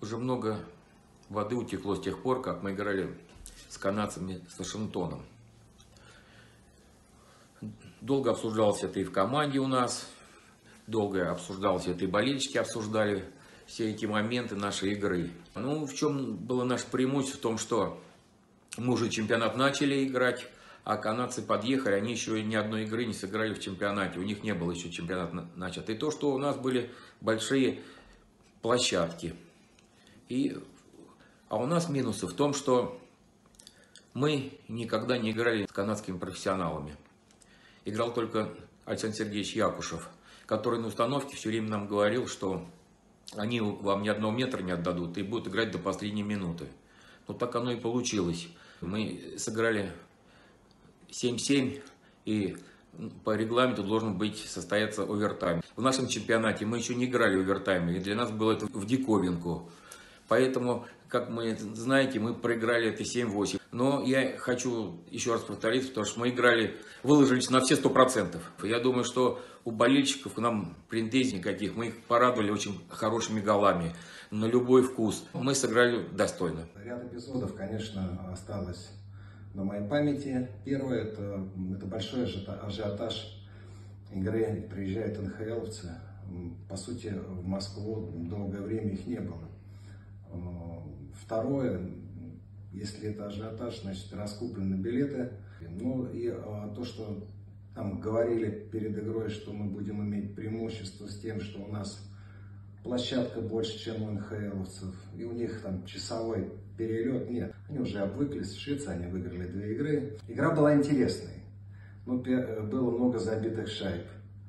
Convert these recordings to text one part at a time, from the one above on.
Уже много воды утекло с тех пор, как мы играли с канадцами, с Вашингтоном. Долго обсуждалось это и в команде у нас, долго обсуждалось это и болельщики обсуждали все эти моменты нашей игры. Ну, в чем было наше преимущество? В том, что мы уже чемпионат начали играть, а канадцы подъехали, они еще ни одной игры не сыграли в чемпионате, у них не было еще чемпионата начат. И то, что у нас были большие площадки. А у нас минусы в том, что мы никогда не играли с канадскими профессионалами. Играл только Александр Сергеевич Якушев, который на установке все время нам говорил, что они вам ни одного метра не отдадут и будут играть до последней минуты. Но так оно и получилось. Мы сыграли 7-7, и по регламенту должен состояться овертайм. В нашем чемпионате мы еще не играли овертайм, и для нас было это в диковинку. Поэтому, как вы знаете, мы проиграли это 7-8. Но я хочу еще раз повторить, потому что мы выложились на все 100%. Я думаю, что у болельщиков к нам претензий никаких. Мы их порадовали очень хорошими голами, на любой вкус. Мы сыграли достойно. Ряд эпизодов, конечно, осталось на моей памяти. Первое, это большой ажиотаж игры. Приезжают НХЛовцы. По сути, в Москву долгое время их не было. Второе, если это ажиотаж, значит раскуплены билеты. Ну и то, что там говорили перед игрой, что мы будем иметь преимущество с тем, что у нас площадка больше, чем у НХЛовцев, и у них там часовой перелет. Нет, они уже обвыклись, в Швеции они выиграли 2 игры. Игра была интересной, но было много забитых шайб.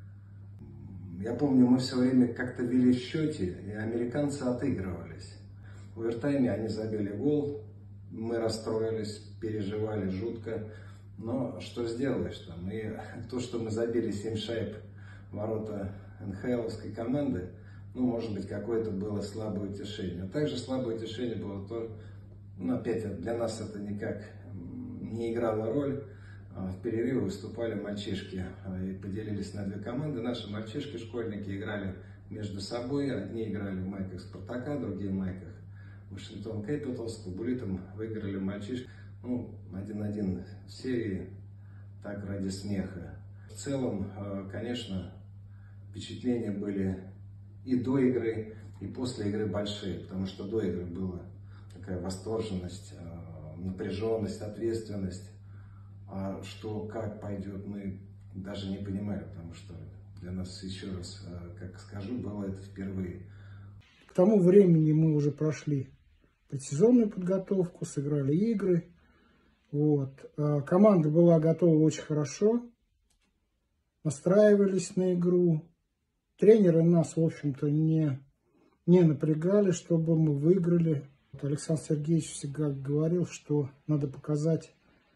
Я помню, мы все время как-то вели в счете, и американцы отыгрывались. В овертайме они забили гол, мы расстроились, переживали жутко. Но что сделаешь там? И то, что мы забили 7 шайб в ворота НХЛовской команды, ну, может быть, какое-то было слабое утешение. А также слабое утешение было то, ну, опять, для нас это никак не играло роль. В перерыве выступали мальчишки и поделились на 2 команды. Наши мальчишки, школьники, играли между собой. Одни играли в майках Спартака, другие в майках Вашингтон Кэпиталс. С Булитом выиграли мальчишки. Ну, 1-1 в серии, так ради смеха. В целом, конечно, впечатления были и до игры, и после игры большие, потому что до игры была такая восторженность, напряженность, ответственность. А что, как пойдет, мы даже не понимали, потому что для нас, еще раз, как скажу, было это впервые. К тому времени мы уже прошли предсезонную подготовку, сыграли игры. Вот. Команда была готова очень хорошо, настраивались на игру. Тренеры нас, в общем-то, не напрягали, чтобы мы выиграли. Александр Сергеевич всегда говорил, что надо показать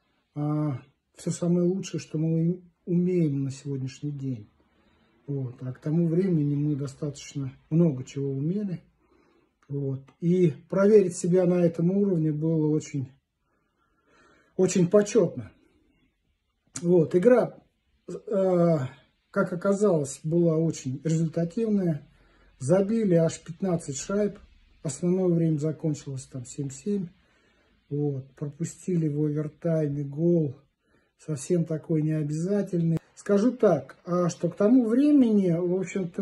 все самое лучшее, что мы умеем на сегодняшний день. Вот. А к тому времени мы достаточно много чего умели. Вот. И проверить себя на этом уровне было очень почетно. Вот. Игра, как оказалось, была очень результативная. Забили аж 15 шайб. Основное время закончилось там 7-7. Вот. Пропустили в овертайме гол. Совсем такой необязательный. Скажу так, что к тому времени, в общем-то,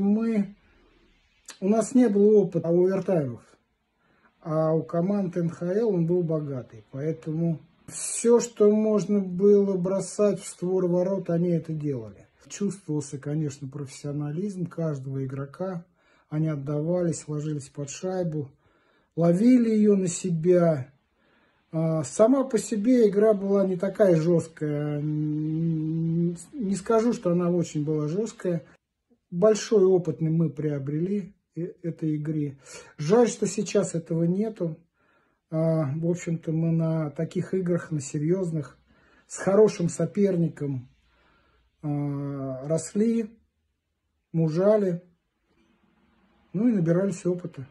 у нас не было опыта овертаймов. А у команд НХЛ он был богатый. Поэтому все, что можно было бросать в створ ворот, они это делали. Чувствовался, конечно, профессионализм каждого игрока. Они отдавались, ложились под шайбу, ловили ее на себя. Сама по себе игра была не такая жесткая. Не скажу, что она очень была жесткая. Большой опыт мы приобрели этой игре. Жаль, что сейчас этого нету. В общем-то, мы на таких играх, на серьезных, с хорошим соперником росли, мужали, ну и набирались опыта.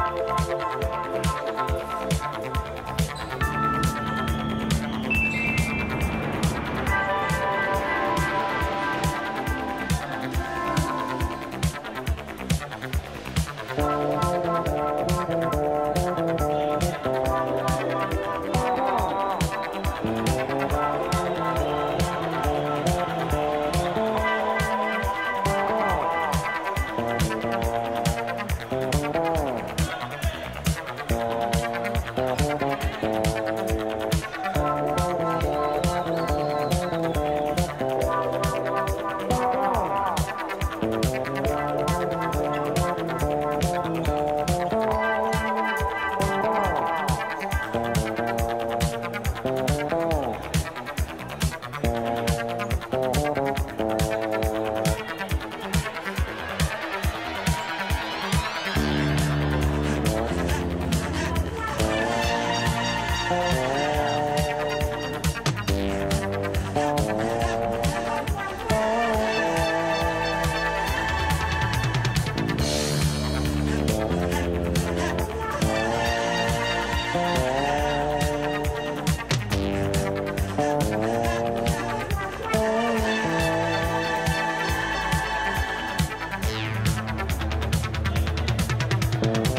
you.